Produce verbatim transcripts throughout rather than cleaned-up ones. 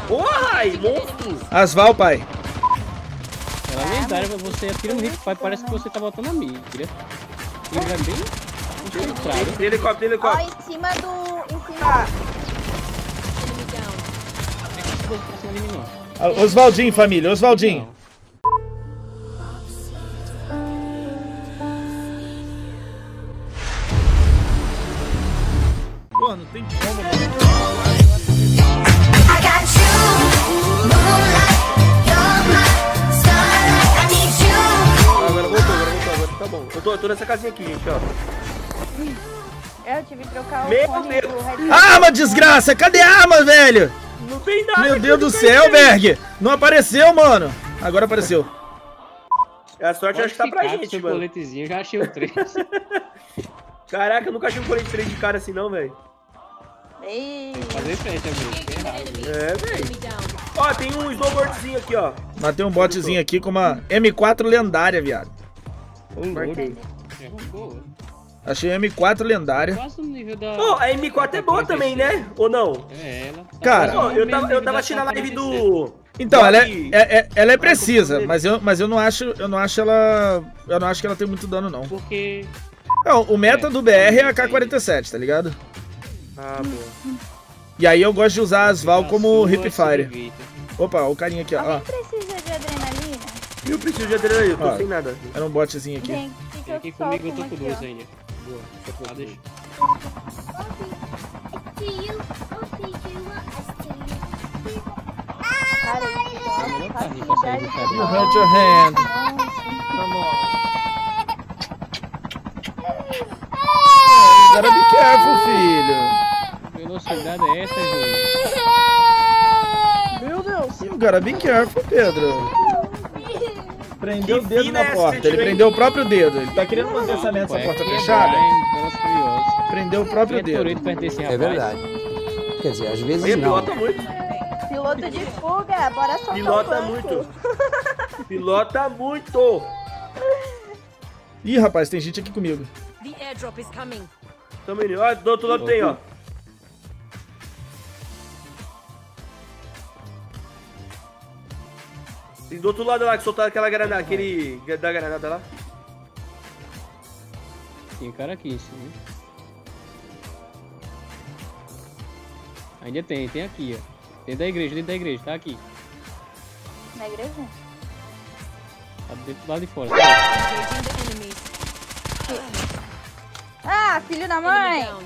Porra, aí, monstro! Asval, pai. Ela é lendária, você atira no hip, parece que você tá botando a mira. Ele vai bem infiltrado. Tem helicóptero, tem Ó, helicóptero. em cima do... Em cima... Ah, Oswaldinho, família, Oswaldinho. Pô, não tem como, Agora voltou, agora voltou, agora tá bom. Eu tô, eu tô nessa casinha aqui, gente, ó. Eu tive que trocar o Meu fone Deus. do headset. Arma, desgraça! Cadê a arma, velho? Não tem nada. Meu aqui, Deus do não tem céu, ninguém. Berg! Não apareceu, mano. Agora apareceu. A sorte acho que tá pra gente, seu mano. coletezinho, eu já achei o três. Caraca, eu nunca achei um colete três de cara assim não, velho. Ei, Fazer frente, amigo. É errado. É, velho. Ó, tem um snowboardzinho aqui, ó. Matei um botezinho aqui com uma M quatro lendária, viado. Marquei. É boa. Achei M quatro lendária. Quase no nível da... Pô, a M quatro é boa também, né? Ou não? É ela. Cara, Pô, eu tava, eu tava assistindo a live do... Então, ela é, Dog- é- é- ela é precisa, mas eu, mas eu não acho, eu não acho ela, eu não acho que ela tem muito dano não. Porque... Não, o meta do B R é a K quarenta e sete, tá ligado? Ah, boa. E aí eu gosto de usar as Val como sua hipfire. sobrevita. Opa, o carinha aqui, ó. alguém ó. precisa de adrenalina? Eu preciso de adrenalina, eu tô Ó. sem nada. Era um botezinho aqui. Gente, que Tem eu aqui só comigo, eu tô fumo com aqui, duas ó. ainda. Boa, ah, deixa. Cara, É a melhor carrinha pra sair do facilidade. You cabelo. hurt your hand. Gotta be careful, filho. Velocidade é essa, Júlio? Meu Deus. You gotta be careful, Pedro. Prendeu o Que dedo fina na essa porta. Ele gente, hein? prendeu o próprio dedo. Ele tá querendo manter essa merda, essa porta fechada. Prendeu o próprio dedo. É verdade. Quer dizer, às vezes Ele não. pilota muito. Piloto de fuga, bora soltar Pilota o banco. muito. Pilota muito. Ih, rapaz, tem gente aqui comigo. The airdrop is coming. Tamo indo. Ó, do outro lado tem, ó. Tem do outro lado lá que soltaram aquela granada, aquele da granada lá. Tem cara aqui em cima. Ainda tem, tem aqui, ó. Dentro da igreja, dentro da igreja, tá aqui. Na igreja? Tá dentro do lado de fora. Engaging the enemies. Ah, filho da Enemy mãe. down.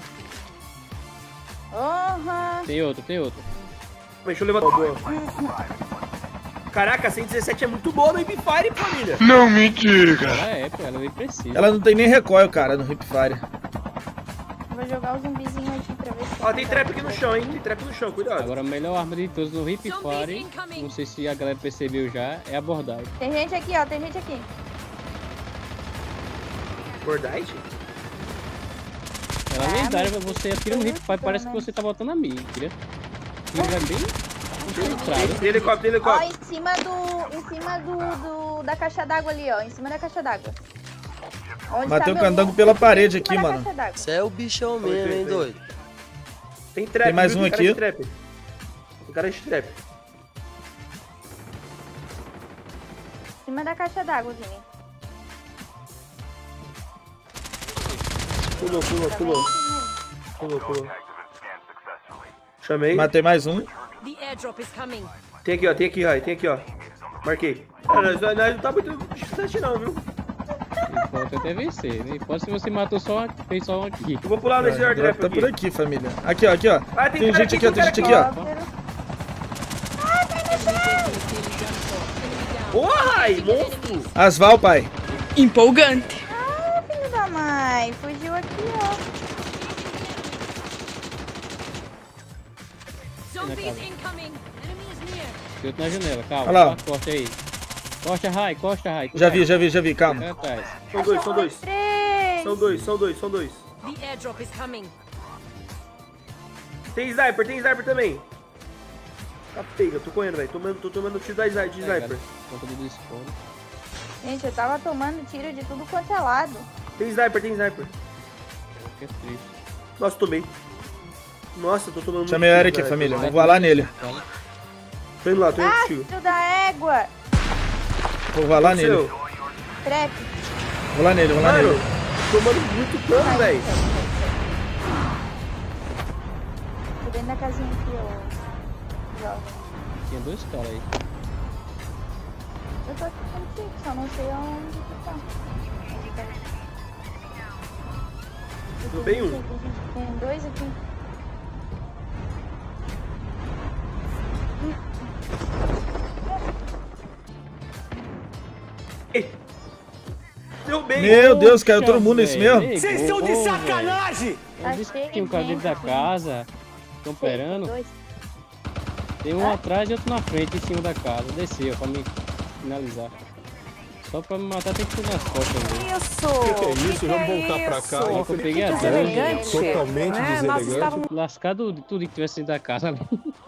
Porra. Tem outro, tem outro. Deixa eu levantar. Boa. Caraca, cento e dezessete é muito boa no Hipfire, família. Não, mentira, cara. Ela é, pô, ela nem precisa. Ela não tem nem recoil, cara, no hipfire. Vou jogar o zumbizinho aqui pra ver se... Ó, tem trap aqui no chão, hein? Tem trap no chão, cuidado. Agora a melhor arma de todos no Hip Fire, não sei se a galera percebeu já, é a abordagem. Tem gente aqui, ó. Tem gente aqui. Bordite? Ela é É, lendária, mas você atira no Hip Fire, parece que você tá botando a mira. Ele vai bem infiltrado. Tem helicóptero, tem Ó, helicóptero. em cima do... Em cima do... do- da caixa d'água ali, ó. Em cima da caixa d'água. Onde Matei tá o meu candango loot, pela em parede cima aqui, da mano. caixa d'água. Você é o bichão mesmo, hein, doido? Tem trap, Tem mais viu? um cara aqui. de trap. Tem cara de trap. Em cima da caixa d'água, Vini. Pulou, pulou, pulou. Pulou, pulou. Chamei. Matei mais um. The airdrop is coming. Tem aqui, ó. Tem aqui, ó. Tem aqui, ó. Marquei. Ah, nós, nós não tá muito distante não, viu? Pode até vencer, né? Pode se você matou só, fez só um aqui. Eu vou pular nesse O airdrop tá aqui. por aqui, família. Aqui, ó, aqui, ó. Ah, tem Tem cara gente aqui, aqui, ó, tem tem gente cara aqui, ó. Porra, aí, monstro. Asval, pai. Empolgante. Ah, filho da mãe. Fugiu aqui, ó. Zombies incoming. Enemy is near. Tem outro na janela, calma. Olha lá. Corta aí. Costa, Rai, costa, Rai. Já vi, já vi, já vi, calma. Vai atrás. São dois, são dois. Três. São dois, são dois, são dois. The airdrop is coming. Tem sniper, tem sniper também. Tá pega, eu tô correndo, velho. Tomando, tô tomando tiro da sni- de sniper. Conta do desconto. Gente, eu tava tomando tiro de tudo quanto é lado. Tem sniper, tem sniper. Que é triste. Nossa, tomei. Nossa, eu tô tomando Chamei o muito Eric, tiro, velho. família. Vou voar lá nele. Tô indo lá, tô indo Ah, contigo. filho da égua. Vou vai lá nele. Seu. Trap. Vou lá nele, vou lá Mano, nele. tomando muito dano, velho. Tô dentro da casinha aqui, ó. Jovem. Tinha dois caras aí. Eu tô aqui contigo, só não sei onde tu tá. Tudo bem, um. Tem dois aqui. Deu bem. Meu Deus, caiu todo mundo nesse mesmo? Vocês estão de sacanagem! Eu disse Achei que tinha um cara dentro da gente. casa. Estão esperando. Dois. Tem um atrás e outro na frente, em cima da casa. Desceu pra me finalizar. Só pra me matar tem que ser nas costas mesmo. Isso! Que é isso? Vamos voltar pra cá. Só que eu peguei a Deselegante. dano. Totalmente Né? Nós estávamos... Lascado de tudo que tivesse dentro da casa ali.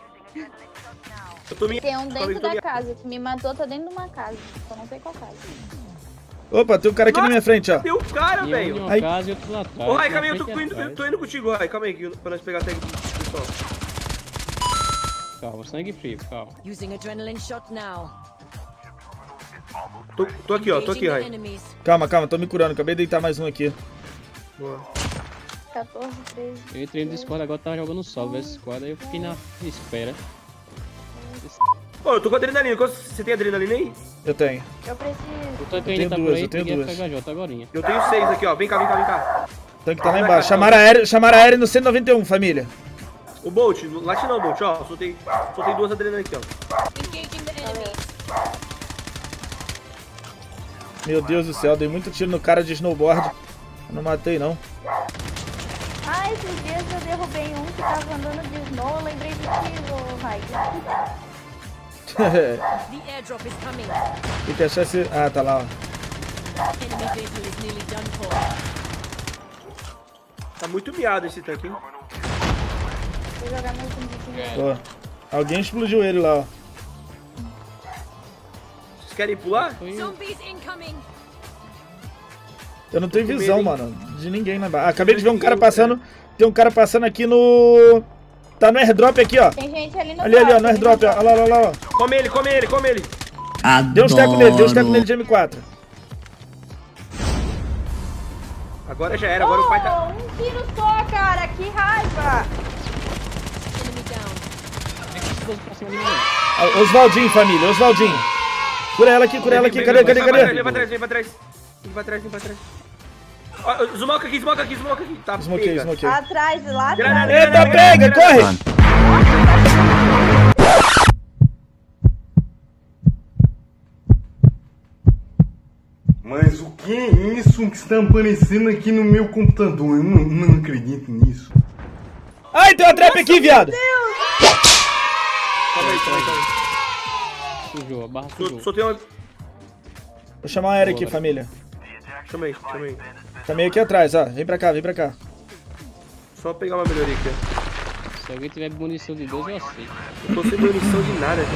Eu tô me... Tem um dentro tô me- da casa, que me matou, tá dentro de uma casa. Eu não sei qual casa. Opa, tem um cara aqui na minha frente, ó. Deu cara, E um em velho. uma Ai. casa e outro lá atrás. Ô, Rai, na calma aí, eu tô, frente tô e indo, atrás. tô indo contigo, Rai. Calma aí, pra nós pegar a tag do pessoal. Calma, sangue frio, calma. Using adrenaline shot now. Tô, tô aqui, ó. Tô aqui, Engaging the Rai. enemies. Calma, calma, tô me curando. Acabei de deitar mais um aqui. Boa. quatorze, treze. Eu entrei no Discord, agora tava jogando solo versus squad, aí eu fiquei na espera. Ô, eu tô com adrenalina. Qual- Você tem adrenalina aí? Eu tenho. Eu preciso. O tanque tenho ainda tá duas, por aí, eu tenho peguei a duas. F H J agorinha. Eu tenho seis aqui, ó. Vem cá, vem cá, vem cá. O tanque tá lá embaixo. Chamaram aéreo, chamaram aéreo no cento e noventa e um, família. O Bolt, late não, Bolt, ó. Soltei, soltei duas adrenalinas aqui, ó. Engaging the enemies. Meu Deus do céu, dei muito tiro no cara de snowboard. Eu não matei, não. Ah, esses dias eu derrubei um que tava andando de snow. Eu lembrei de ti, ô Rai. The airdrop is coming. Tem que achar esse... Ah, tá lá, ó. Enemy vehicle is nearly done for. Tá muito miado esse tanque, hein? Vou jogar meu time de Ó, alguém explodiu ele lá, ó. Vocês querem pular? Foi Zombies incoming. Eu não tenho Tô com visão, medo, mano, de ninguém lá embaixo. Ah, acabei de ver um cara passando. Tem um cara passando aqui no... Tá no airdrop aqui, ó. Tem gente ali no Ali, ali, ó, no drop, airdrop, ó. Olha lá, olha lá, ó. Come ele, come ele, come ele. Deu uns tecos nele, deu uns tecos nele de M quatro. Agora já era, agora o pai tá... Oh, um tiro só, cara. Que raiva. Enemy down. pra cima de mim. Ah, Oswaldinho, família, Oswaldinho. Cura ela aqui, cura ela aqui. Cadê, cadê, Vem pra trás, cadê? vem pra trás, vem pra trás. Vem pra trás, vem pra trás. Ó, smoke aqui, smoke aqui, smoke aqui. Tá, Smokei, pega. smokei. Atrás, lá Granada, atrás. Eita, pega, corre! Mas o que é isso que está aparecendo aqui no meu computador? Eu não, não acredito nisso. Ai, tem uma trap aqui, viado! Calma aí, calma aí, calma aí. Sujou, a barra Só, sujou. só tem uma... Vou chamar a aérea aqui, família. Chama aí, chama aí. Tá meio aqui atrás, ó. Vem pra cá, vem pra cá. Só pegar uma melhoria aqui, ó. Se alguém tiver munição de dois, eu aceito. Eu tô sem munição de nada, gente.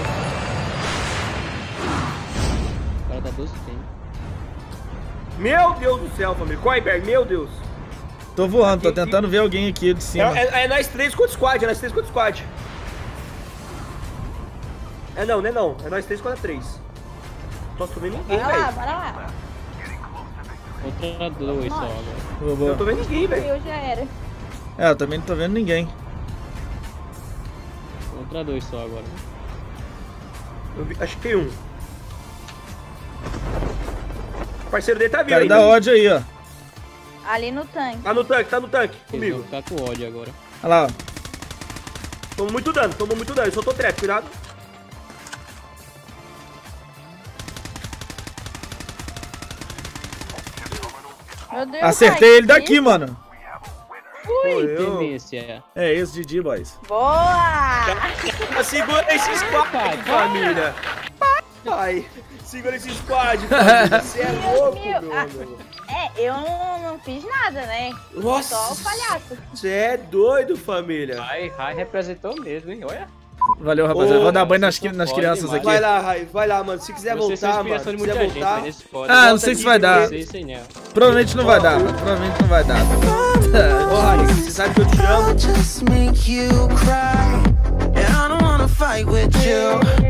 O cara dá doze tem. Meu Deus do céu, família. Corre, Berg, meu Deus. Tô voando, tô tentando ver alguém aqui de É, cima. é, é nós três contra o squad, é nós três contra o squad. É não, não é não. É nós três contra três. Nossa, tô vendo ninguém, Bora lá, velho. bora lá. Contra dois só agora. Boa, Eu boa. tô vendo ninguém, velho. Eu já era. É, eu também não tô vendo ninguém. Contra dois só agora. Eu vi- acho que tem um. O parceiro dele tá vindo Cara, ainda. dá ódio aí, ó. Ali no tanque. Tá no tanque, tá no tanque. Eles vão Comigo. ficar com ódio agora. Olha lá, ó. Tomou muito dano, tomou muito dano. Eu só tô trap, cuidado. Meu Deus, Acertei Rai, ele daqui, que mano. Pô, eu... Tendência. É esse G G, boys. Boa! Segura esse squad, Pai, família. Pai, segura esse squad, família. Você é Deus louco, meu. meu. Ah, meu. É, eu não, não fiz nada, né? Nossa. Só o palhaço. Você é doido, família. Rai, Rai representou mesmo, hein? Olha. Valeu, rapaziada. Ô, Vou dar banho nas, vocês são nas foda crianças demais. aqui. Vai lá, Rai, vai lá, mano. Se quiser Vocês são voltar, mano. inspiração Se de quiser muita gente, voltar. mas nesse foda. Ah, não Volta sei se aqui, vai dar. Vocês sem nela. Provavelmente não vai dar, mano. Provavelmente não vai dar. Ô, Rai, você sabe que eu te amo. Just make you cry, and I don't wanna fight with you.